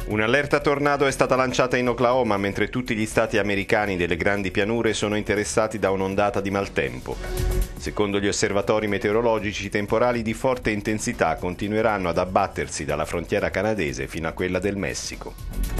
Un'allerta tornado è stata lanciata in Oklahoma mentre tutti gli stati americani delle grandi pianure sono interessati da un'ondata di maltempo. Secondo gli osservatori meteorologici, i temporali di forte intensità continueranno ad abbattersi dalla frontiera canadese fino a quella del Messico.